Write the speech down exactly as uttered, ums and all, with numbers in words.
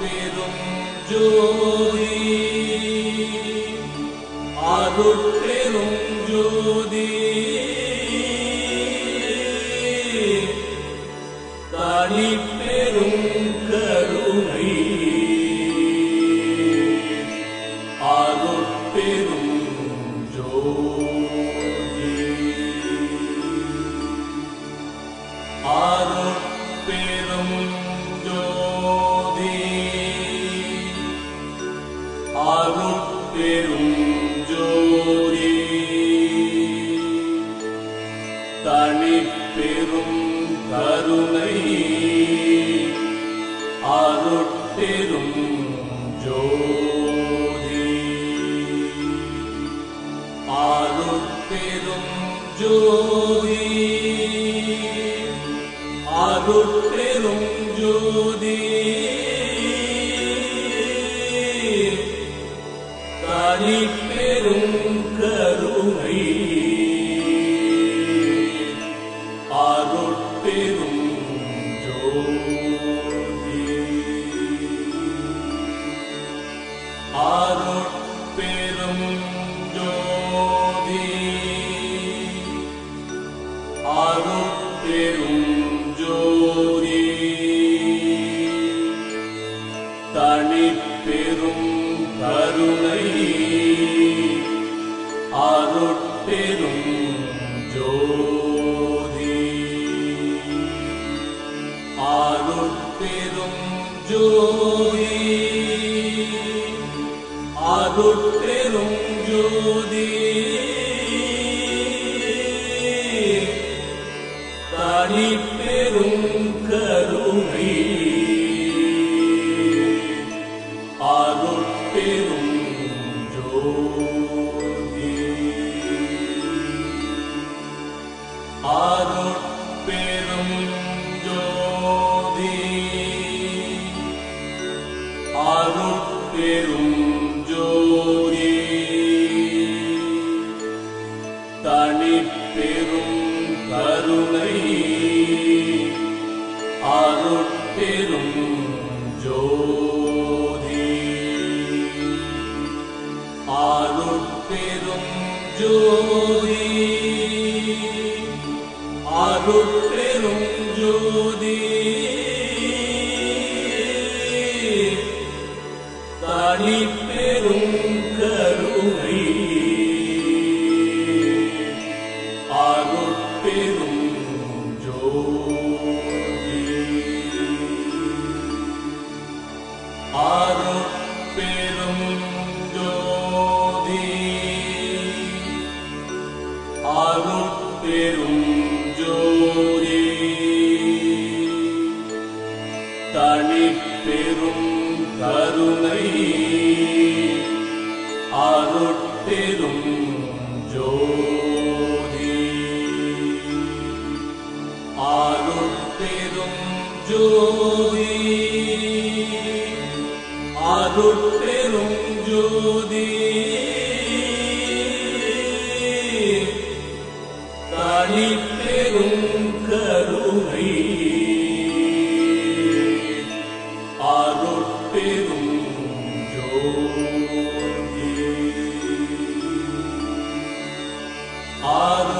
அருட்பெரும் ஜோதி அருட்பெரும் ஜோதி தனிப்பெரும் கருணை அருட்பெரும் ஜோதி அருட்பெரும் ஜோதி அருட்பெரும் ஜோதி தனிப்பெரும் கருணை அருட்பெரும் ஜோதி அருட்பெரும் ஜோதி அருட்பெரும் ஜோதி தனிப்பெரும் கருணை அருட்பெரும் ஜோதி அருட்பெரும் ஜோதி அருட்பெரும் ஜோதி தனிப்பெரும் கருணை அருட்பெரும் ஜோதி அருட்பெரும் ஜோதி அருட்பெரும் ஜோதி தனிப்பெரும் கருணை அருட்பெரும் ஜோதி அருட்பெரும் ஜோதி அருட்பெரும் ஜோதி தனிப்பெரும் கருணை அருட்பெரும் ஜோதி அருட்பெரும் ஜோதி அருட்பெரும் ஜோதி தனிப்பெரும் கருணை அருட்பெரும் ஜோதி அருட்பெரும் ஜோதி அருட்பெரும் ஜோதி தனிப்பெரும் கருணை அருட்பெரும் ஜோதி அருட்பெரும் ஜோதி அருட்பெரும் ஜோதி தனிப்பெரும் கருணை அருட்பெரும் ஜோதி அருட்பெரும்